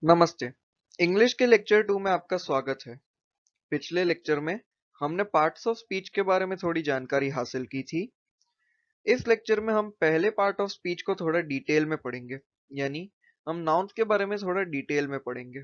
नमस्ते। इंग्लिश के लेक्चर 2 में आपका स्वागत है। पिछले लेक्चर में हमने पार्ट्स ऑफ स्पीच के बारे में थोड़ी जानकारी हासिल की थी। इस लेक्चर में हम पहले पार्ट ऑफ स्पीच को थोड़ा डिटेल में पढ़ेंगे, यानी हम नाउन्स के बारे में थोड़ा डिटेल में पढ़ेंगे।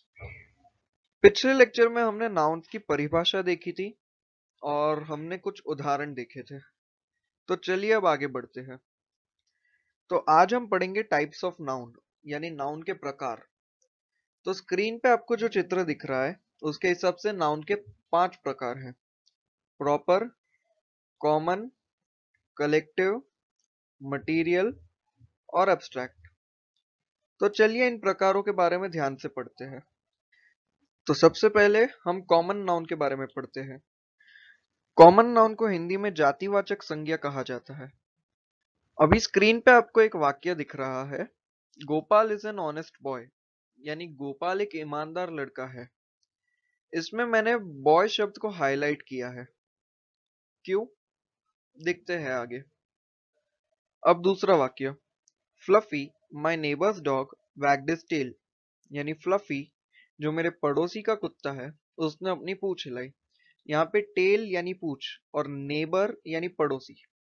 पिछले लेक्चर में हमने नाउन्स की परिभाषा देखी थी और हमने कुछ उदाहरण देखे थे। तो चलिए अब आगे बढ़ते हैं। तो आज हम पढ़ेंगे टाइप्स ऑफ नाउन, यानी नाउन के प्रकार। तो स्क्रीन पे आपको जो चित्र दिख रहा है उसके हिसाब से नाउन के 5 प्रकार हैं: प्रॉपर, कॉमन, कलेक्टिव, मटीरियल और एब्स्ट्रैक्ट। तो चलिए इन प्रकारों के बारे में ध्यान से पढ़ते हैं। तो सबसे पहले हम कॉमन नाउन के बारे में पढ़ते हैं। कॉमन नाउन को हिंदी में जातिवाचक संज्ञा कहा जाता है। अभी स्क्रीन पे आपको एक वाक्य दिख रहा है, Gopal is an honest boy, यानी गोपाल एक ईमानदार लड़का है। इसमें मैंने बॉय शब्द को हाईलाइट किया है। क्यों? दिखते हैं आगे। अब दूसरा वाक्य, Fluffy my neighbour's dog wagged his tail, यानी फ्लफी जो मेरे पड़ोसी का कुत्ता है उसने अपनी पूंछ हिलाई। यहाँ पे टेल यानी पूंछ और नेबर यानी पड़ोसी।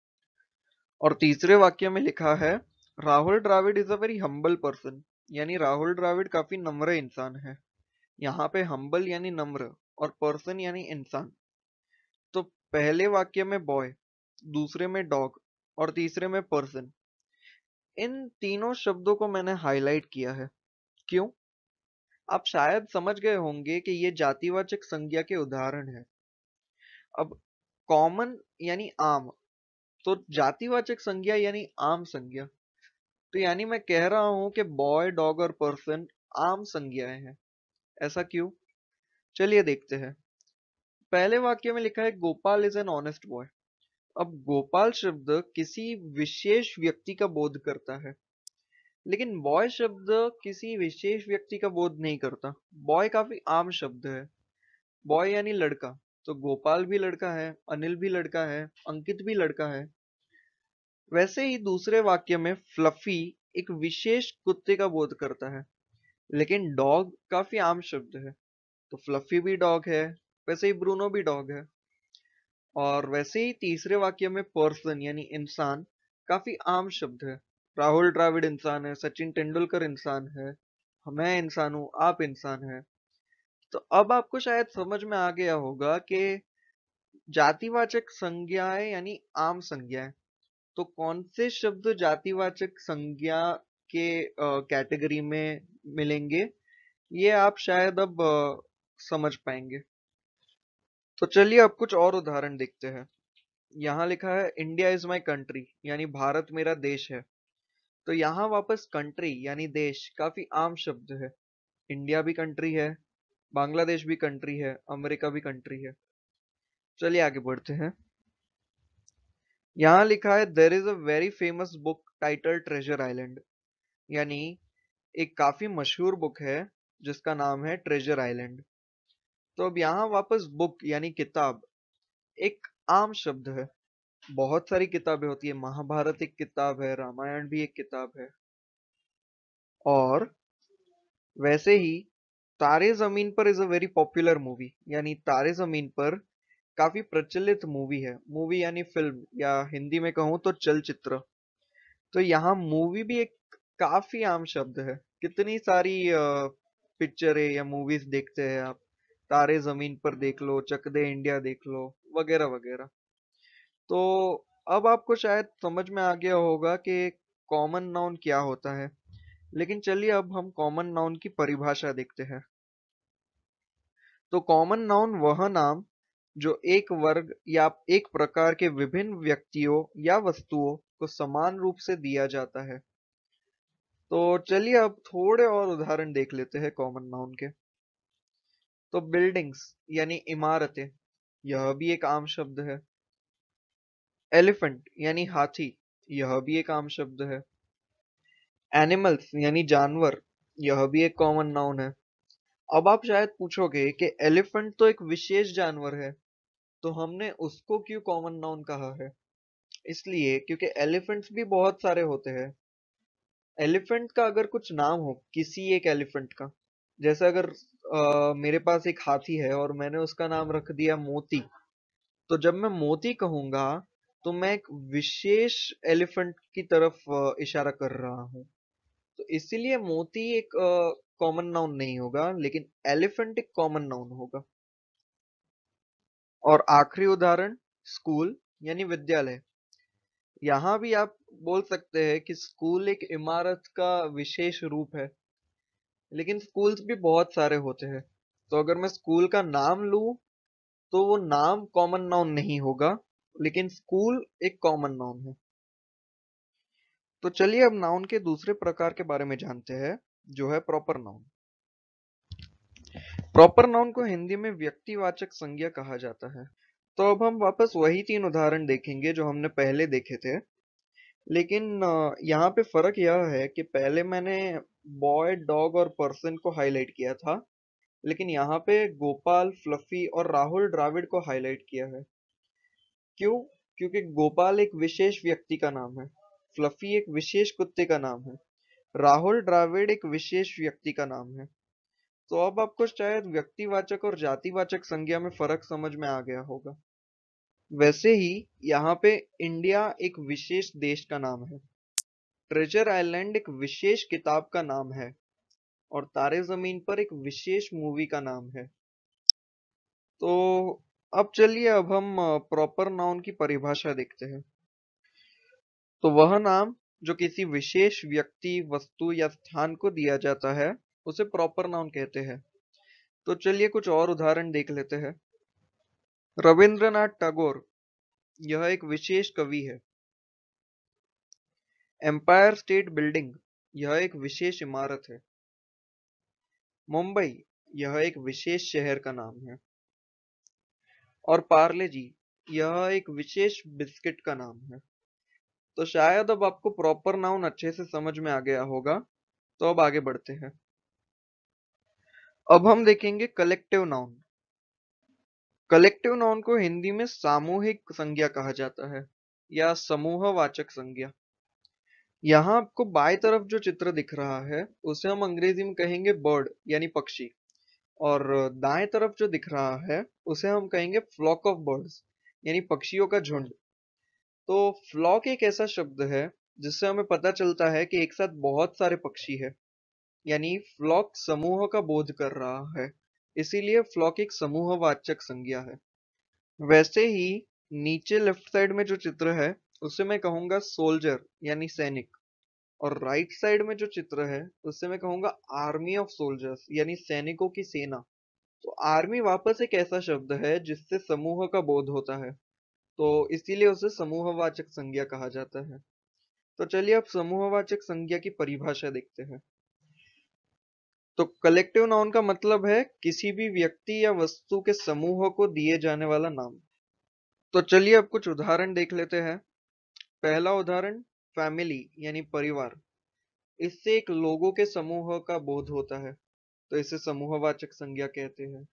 और तीसरे वाक्य में लिखा है, Rahul Dravid is a very humble person, यानी राहुल द्राविड काफी नम्र इंसान है। यहाँ पे हम्बल यानी नम्र और पर्सन यानी इंसान। तो पहले वाक्य में बॉय, दूसरे में डॉग और तीसरे में पर्सन, इन तीनों शब्दों को मैंने हाईलाइट किया है। क्यों? आप शायद समझ गए होंगे कि ये जातिवाचक संज्ञा के उदाहरण हैं। अब कॉमन यानी आम, तो जातिवाचक संज्ञा यानी आम संज्ञा। तो यानी मैं कह रहा हूं कि बॉय, डॉग और पर्सन आम संज्ञाएं हैं। ऐसा क्यों? चलिए देखते हैं। पहले वाक्य में लिखा है, Gopal is an honest boy. अब गोपाल शब्द किसी विशेष व्यक्ति का बोध करता है, लेकिन बॉय शब्द किसी विशेष व्यक्ति का बोध नहीं करता। बॉय काफी आम शब्द है। बॉय यानी लड़का, तो गोपाल भी लड़का है, अनिल भी लड़का है, अंकित भी लड़का है। वैसे ही दूसरे वाक्य में फ्लफी एक विशेष कुत्ते का बोध करता है, लेकिन डॉग काफी आम शब्द है, तो फ्लफी भी डॉग है, वैसे ही ब्रूनो भी डॉग है। और वैसे ही तीसरे वाक्य में पर्सन यानी इंसान काफी आम शब्द है। राहुल द्राविड इंसान है, सचिन तेंदुलकर इंसान है, मैं इंसान हूं, आप इंसान है। तो अब आपको शायद समझ में आ गया होगा कि जातिवाचक संज्ञाएं यानी आम संज्ञाएं, तो कौन से शब्द जातिवाचक संज्ञा के कैटेगरी में मिलेंगे, ये आप शायद अब समझ पाएंगे। तो चलिए अब कुछ और उदाहरण देखते हैं। यहाँ लिखा है, इंडिया इज माई कंट्री, यानी भारत मेरा देश है। तो यहाँ वापस कंट्री यानी देश काफी आम शब्द है। इंडिया भी कंट्री है, बांग्लादेश भी कंट्री है, अमेरिका भी कंट्री है। चलिए आगे बढ़ते हैं। यहाँ लिखा है, there is a very famous book title Treasure Island, यानी एक काफी मशहूर बुक है जिसका नाम है ट्रेजर आइलैंड। तो अब यहाँ वापस बुक यानी किताब एक आम शब्द है। बहुत सारी किताबें होती है, महाभारत एक किताब है, रामायण भी एक किताब है। और वैसे ही Taare Zameen Par is a very popular movie, यानी तारे जमीन पर काफी प्रचलित मूवी है। मूवी यानी फिल्म, या हिंदी में कहूँ तो चलचित्र। तो यहाँ मूवी भी एक काफी आम शब्द है। कितनी सारी पिक्चरें या मूवीज देखते हैं आप, तारे जमीन पर देख लो, चक दे इंडिया देख लो, वगैरह वगैरह। तो अब आपको शायद समझ में आ गया होगा कि कॉमन नाउन क्या होता है। लेकिन चलिए अब हम कॉमन नाउन की परिभाषा देखते हैं। तो कॉमन नाउन वह नाम जो एक वर्ग या एक प्रकार के विभिन्न व्यक्तियों या वस्तुओं को समान रूप से दिया जाता है। तो चलिए अब थोड़े और उदाहरण देख लेते हैं कॉमन नाउन के। तो बिल्डिंग्स यानी इमारतें, यह भी एक आम शब्द है। एलिफेंट यानी हाथी, यह भी एक आम शब्द है। एनिमल्स यानी जानवर, यह भी एक कॉमन नाउन है। अब आप शायद पूछोगे कि एलिफेंट तो एक विशेष जानवर है, तो हमने उसको क्यों कॉमन नाउन कहा है? इसलिए क्योंकि एलिफेंट्स भी बहुत सारे होते हैं। एलिफेंट का अगर कुछ नाम हो किसी एक एलिफेंट का, जैसे अगर मेरे पास एक हाथी है और मैंने उसका नाम रख दिया मोती, तो जब मैं मोती कहूंगा तो मैं एक विशेष एलिफेंट की तरफ इशारा कर रहा हूँ। तो इसीलिए मोती एक कॉमन नाउन नहीं होगा, लेकिन एलिफेंट एक कॉमन नाउन होगा। और आखिरी उदाहरण स्कूल यानी विद्यालय। यहाँ भी आप बोल सकते हैं कि स्कूल एक इमारत का विशेष रूप है, लेकिन स्कूल्स भी बहुत सारे होते हैं। तो अगर मैं स्कूल का नाम लूं तो वो नाम कॉमन नाउन नहीं होगा, लेकिन स्कूल एक कॉमन नाउन है। तो चलिए अब नाउन के दूसरे प्रकार के बारे में जानते हैं, जो है प्रॉपर नाउन। प्रॉपर नाउन को हिंदी में व्यक्तिवाचक संज्ञा कहा जाता है। तो अब हम वापस वही 3 उदाहरण देखेंगे जो हमने पहले देखे थे, लेकिन यहाँ पे फर्क यह है कि पहले मैंने बॉय, डॉग और पर्सन को हाईलाइट किया था, लेकिन यहाँ पे गोपाल, फ्लफी और राहुल द्राविड को हाईलाइट किया है। क्यों? क्योंकि गोपाल एक विशेष व्यक्ति का नाम है, फ्लफी एक विशेष कुत्ते का नाम है, राहुल द्राविड एक विशेष व्यक्ति का नाम है। तो अब आपको शायद व्यक्तिवाचक और जातिवाचक संज्ञा में फर्क समझ में आ गया होगा। वैसे ही यहाँ पे इंडिया एक विशेष देश का नाम है, ट्रेजर आइलैंड एक विशेष किताब का नाम है, और तारे जमीन पर एक विशेष मूवी का नाम है। तो अब चलिए अब हम प्रॉपर नाउन की परिभाषा देखते हैं। तो वह नाम जो किसी विशेष व्यक्ति, वस्तु या स्थान को दिया जाता है उसे प्रॉपर नाउन कहते हैं। तो चलिए कुछ और उदाहरण देख लेते हैं। रविंद्रनाथ टैगोर, यह एक विशेष कवि है। एम्पायर स्टेट बिल्डिंग, यह एक विशेष इमारत है। मुंबई, यह एक विशेष शहर का नाम है। और पार्ले जी, यह एक विशेष बिस्किट का नाम है। तो शायद अब आपको प्रॉपर नाउन अच्छे से समझ में आ गया होगा। तो अब आगे बढ़ते हैं। अब हम देखेंगे कलेक्टिव नाउन। कलेक्टिव नाउन को हिंदी में सामूहिक संज्ञा कहा जाता है या समूहवाचक संज्ञा। यहाँ आपको बाएं तरफ जो चित्र दिख रहा है उसे हम अंग्रेजी में कहेंगे बर्ड यानी पक्षी, और दाएं तरफ जो दिख रहा है उसे हम कहेंगे फ्लॉक ऑफ बर्ड्स यानी पक्षियों का झुंड। तो फ्लॉक एक ऐसा शब्द है जिससे हमें पता चलता है कि एक साथ बहुत सारे पक्षी है, यानी फ्लॉक समूह का बोध कर रहा है, इसीलिए फ्लॉक एक समूहवाचक संज्ञा है। वैसे ही नीचे लेफ्ट साइड में जो चित्र है उसे मैं कहूंगा सोल्जर यानी सैनिक, और राइट साइड में जो चित्र है उसे मैं कहूंगा आर्मी ऑफ सोल्जर्स यानी सैनिकों की सेना। तो आर्मी वापस एक ऐसा शब्द है जिससे समूह का बोध होता है, तो इसीलिए उसे समूहवाचक संज्ञा कहा जाता है। तो चलिए अब समूहवाचक संज्ञा की परिभाषा देखते हैं। तो कलेक्टिव नाउन का मतलब है किसी भी व्यक्ति या वस्तु के समूह को दिए जाने वाला नाम। तो चलिए अब कुछ उदाहरण देख लेते हैं। पहला उदाहरण फैमिली यानी परिवार, इससे एक लोगों के समूह का बोध होता है, तो इसे समूहवाचक संज्ञा कहते हैं।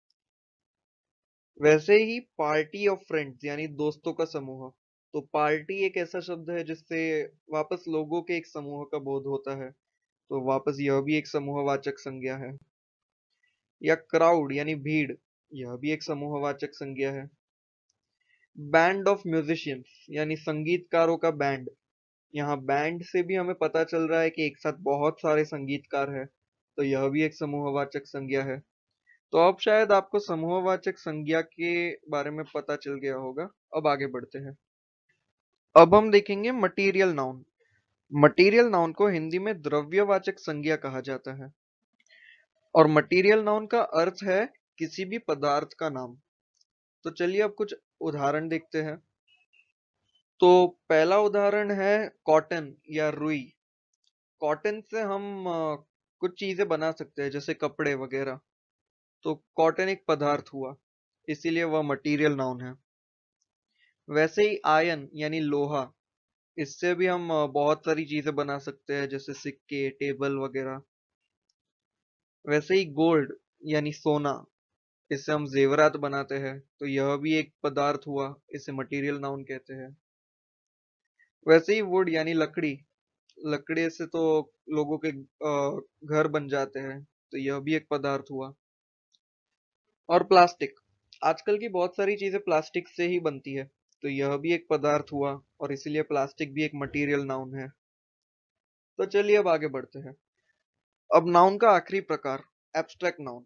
वैसे ही पार्टी ऑफ फ्रेंड्स यानी दोस्तों का समूह, तो पार्टी एक ऐसा शब्द है जिससे वापस लोगों के एक समूह का बोध होता है, तो वापस यह भी एक समूहवाचक संज्ञा है। या क्राउड यानी भीड़, यह भी एक समूहवाचक संज्ञा है। बैंड ऑफ म्यूजिशियंस यानी संगीतकारों का बैंड, यहाँ बैंड से भी हमें पता चल रहा है कि एक साथ बहुत सारे संगीतकार हैं, तो यह भी एक समूहवाचक संज्ञा है। तो अब शायद आपको समूहवाचक संज्ञा के बारे में पता चल गया होगा। अब आगे बढ़ते हैं। अब हम देखेंगे मटेरियल नाउन। मटेरियल नाउन को हिंदी में द्रव्यवाचक संज्ञा कहा जाता है, और मटेरियल नाउन का अर्थ है किसी भी पदार्थ का नाम। तो चलिए अब कुछ उदाहरण देखते हैं। तो पहला उदाहरण है कॉटन या रुई। कॉटन से हम कुछ चीजें बना सकते हैं जैसे कपड़े वगैरह, तो कॉटन एक पदार्थ हुआ, इसीलिए वह मटेरियल नाउन है। वैसे ही आयन यानी लोहा, इससे भी हम बहुत सारी चीजें बना सकते हैं जैसे सिक्के, टेबल वगैरह। वैसे ही गोल्ड यानी सोना, इससे हम जेवरात बनाते हैं, तो यह भी एक पदार्थ हुआ, इसे मटेरियल नाउन कहते हैं। वैसे ही वुड यानी लकड़ी, लकड़ी से तो लोगों के घर बन जाते हैं, तो यह भी एक पदार्थ हुआ। और प्लास्टिक, आजकल की बहुत सारी चीजें प्लास्टिक से ही बनती है, तो यह भी एक पदार्थ हुआ, और इसीलिए प्लास्टिक भी एक मटेरियल नाउन है। तो चलिए अब आगे बढ़ते हैं। अब नाउन का आखिरी प्रकार, एब्स्ट्रैक्ट नाउन।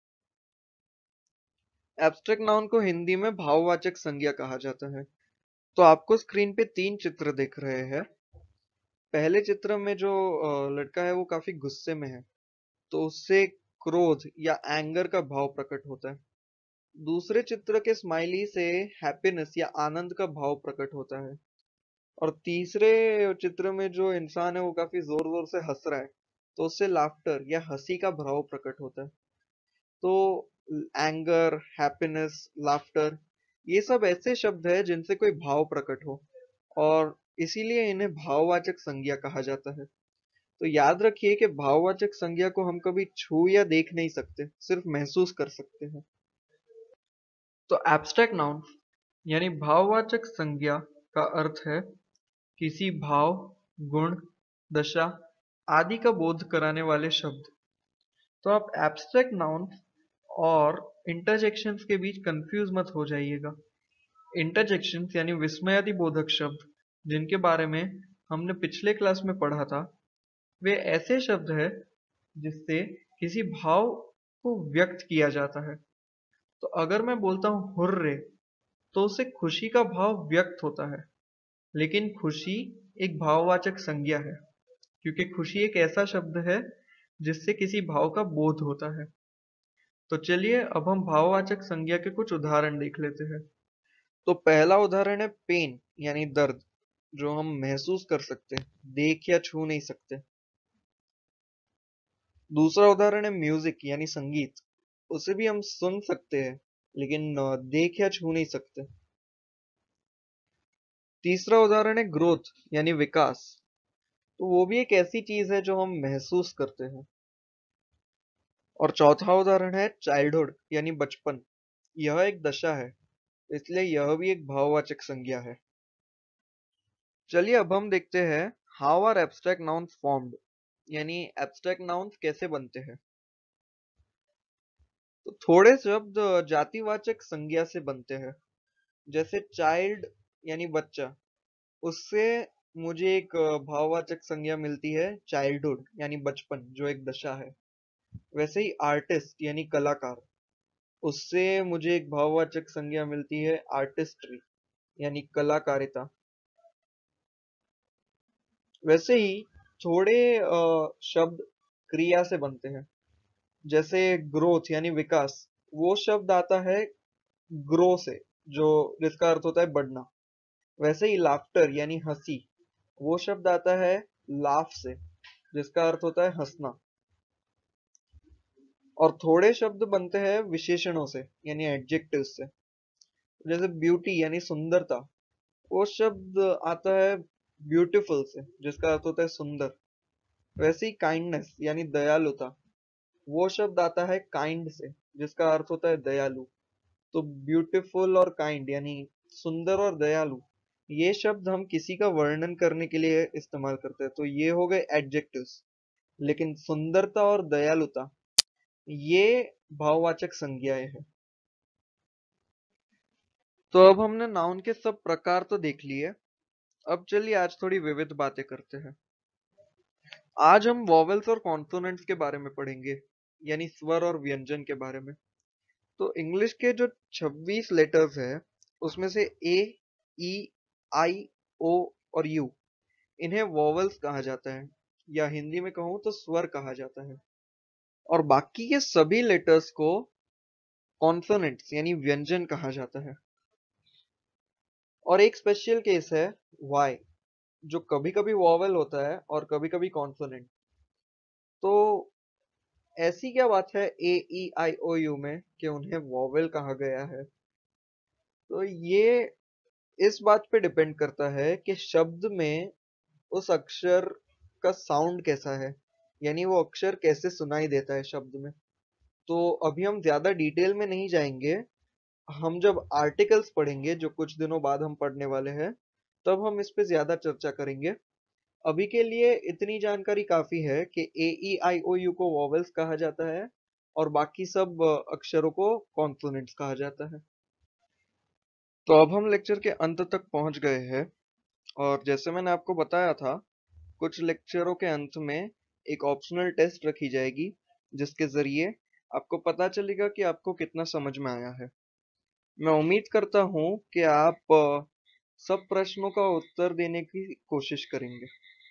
एब्स्ट्रैक्ट नाउन को हिंदी में भाववाचक संज्ञा कहा जाता है। तो आपको स्क्रीन पे 3 चित्र दिख रहे हैं। पहले चित्र में जो लड़का है वो काफी गुस्से में है, तो उससे क्रोध या एंगर का भाव प्रकट होता है। दूसरे चित्र के स्माइली से हैप्पीनेस या आनंद का भाव प्रकट होता है। और तीसरे चित्र में जो इंसान है वो काफी जोर जोर से हंस रहा है, तो उससे लाफ्टर या हंसी का भाव प्रकट होता है। तो एंगर, हैप्पीनेस, लाफ्टर, ये सब ऐसे शब्द है जिनसे कोई भाव प्रकट हो, और इसीलिए इन्हें भाववाचक संज्ञा कहा जाता है। तो याद रखिए कि भाववाचक संज्ञा को हम कभी छू या देख नहीं सकते, सिर्फ महसूस कर सकते हैं। तो एब्स्ट्रैक्ट नाउन यानी भाववाचक संज्ञा का अर्थ है किसी भाव, गुण, दशा आदि का बोध कराने वाले शब्द। तो आप एब्स्ट्रैक्ट नाउन और इंटरजेक्शंस के बीच कंफ्यूज मत हो जाइएगा। इंटरजेक्शंस यानी विस्मयादि बोधक शब्द, जिनके बारे में हमने पिछले क्लास में पढ़ा था, वे ऐसे शब्द हैं जिससे किसी भाव को व्यक्त किया जाता है। तो अगर मैं बोलता हूँ हुर्रे, तो उससे खुशी का भाव व्यक्त होता है, लेकिन खुशी एक भाववाचक संज्ञा है, क्योंकि खुशी एक ऐसा शब्द है जिससे किसी भाव का बोध होता है। तो चलिए अब हम भाववाचक संज्ञा के कुछ उदाहरण देख लेते हैं। तो पहला उदाहरण है पेन यानी दर्द, जो हम महसूस कर सकते हैं, देख या छू नहीं सकते। दूसरा उदाहरण है म्यूजिक यानी संगीत, उसे भी हम सुन सकते हैं, लेकिन देख या छू नहीं सकते। तीसरा उदाहरण है ग्रोथ यानी विकास, तो वो भी एक ऐसी चीज है जो हम महसूस करते हैं। और चौथा उदाहरण है चाइल्डहुड यानी बचपन, यह एक दशा है, इसलिए यह भी एक भाववाचक संज्ञा है। चलिए अब हम देखते हैं how are abstract nouns formed, यानी एब्स्ट्रैक्ट नाउन्स कैसे बनते हैं। तो थोड़े शब्द जातिवाचक संज्ञा से बनते हैं, जैसे चाइल्ड यानी बच्चा, उससे मुझे एक भाववाचक संज्ञा मिलती है चाइल्डहुड यानी बचपन, जो एक दशा है। वैसे ही आर्टिस्ट यानी कलाकार, उससे मुझे एक भाववाचक संज्ञा मिलती है आर्टिस्ट्री यानी कलाकारिता। वैसे ही थोड़े शब्द क्रिया से बनते हैं, जैसे ग्रोथ यानी विकास, वो शब्द आता है ग्रो से, जो जिसका अर्थ होता है बढ़ना। वैसे ही लाफ्टर यानी हंसी, वो शब्द आता है लाफ से, जिसका अर्थ होता है हंसना। और थोड़े शब्द बनते हैं विशेषणों से यानी एडजेक्टिव से, जैसे ब्यूटी यानी सुंदरता, वो शब्द आता है ब्यूटीफुल से, जिसका अर्थ होता है सुंदर। वैसे ही काइंडनेस यानी दयालुता, वो शब्द आता है काइंड से, जिसका अर्थ होता है दयालु। तो ब्यूटीफुल और काइंड यानी सुंदर और दयालु, ये शब्द हम किसी का वर्णन करने के लिए इस्तेमाल करते हैं, तो ये हो गए एडजेक्टिव्स। लेकिन सुंदरता और दयालुता, ये भाववाचक संज्ञाएं हैं। तो अब हमने नाउन के सब प्रकार तो देख लिए। अब चलिए आज थोड़ी विविध बातें करते हैं। आज हम वॉवेल्स और कॉन्सोनेंट्स के बारे में पढ़ेंगे, यानी स्वर और व्यंजन के बारे में। तो इंग्लिश के जो 26 लेटर्स है, उसमें से ए, ई, आई, ओ और यू, इन्हें वॉवेल्स कहा जाता है, या हिंदी में कहूं तो स्वर कहा जाता है। और बाकी के सभी लेटर्स को कॉन्सोनेंट्स यानी व्यंजन कहा जाता है। और एक स्पेशल केस है वाई, जो कभी कभी वॉवेल होता है और कभी कभी कॉन्सोनेंट। तो ऐसी क्या बात है ए, ई, आई, ओ, यू में कि उन्हें वॉवेल कहा गया है? तो ये इस बात पे डिपेंड करता है कि शब्द में उस अक्षर का साउंड कैसा है, यानी वो अक्षर कैसे सुनाई देता है शब्द में। तो अभी हम ज्यादा डिटेल में नहीं जाएंगे, हम जब आर्टिकल्स पढ़ेंगे जो कुछ दिनों बाद हम पढ़ने वाले हैं, तब हम इस पे ज्यादा चर्चा करेंगे। अभी के लिए इतनी जानकारी काफी है कि ए ई आई ओ यू को वॉवेल्स कहा जाता है और बाकी सब अक्षरों को कॉन्सोनेंट्स कहा जाता है। तो अब हम लेक्चर के अंत तक पहुंच गए हैं और जैसे मैंने आपको बताया था, कुछ लेक्चरों के अंत में एक ऑप्शनल टेस्ट रखी जाएगी जिसके जरिए आपको पता चलेगा कि आपको कितना समझ में आया है। मैं उम्मीद करता हूँ कि आप सब प्रश्नों का उत्तर देने की कोशिश करेंगे।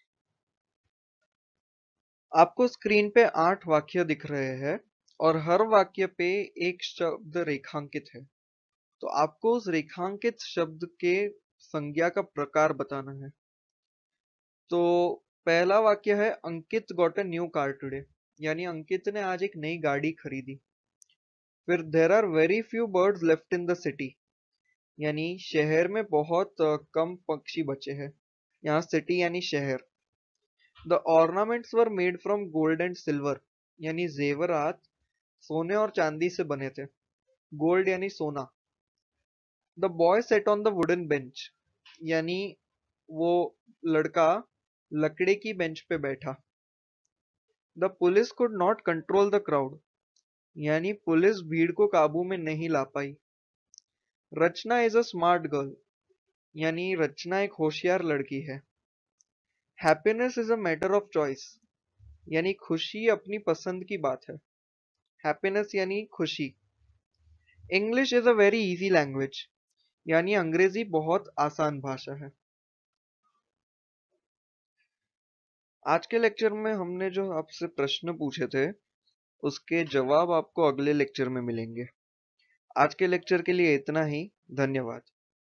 आपको स्क्रीन पे 8 वाक्य दिख रहे हैं और हर वाक्य पे एक शब्द रेखांकित है। तो आपको उस रेखांकित शब्द के संज्ञा का प्रकार बताना है। तो पहला वाक्य है Ankit got a new car today, यानी अंकित ने आज एक नई गाड़ी खरीदी। फिर there are very few birds left in the city, यानी शहर में बहुत कम पक्षी बचे हैं। यहाँ सिटी यानी शहर। The ornaments were made from gold and silver, यानी जेवरात सोने और चांदी से बने थे। गोल्ड यानी सोना। The boy sat on the wooden bench, यानी वो लड़का लकड़ी की बेंच पे बैठा। The police could not control the crowd, यानी पुलिस भीड़ को काबू में नहीं ला पाई। Rachna is a smart girl, यानी रचना एक होशियार लड़की है। Happiness is a matter of choice, यानी खुशी अपनी पसंद की बात है। हैप्पीनेस यानी खुशी। English is a very easy language, यानी अंग्रेजी बहुत आसान भाषा है। आज के लेक्चर में हमने जो आपसे प्रश्न पूछे थे उसके जवाब आपको अगले लेक्चर में मिलेंगे। आज के लेक्चर के लिए इतना ही। धन्यवाद।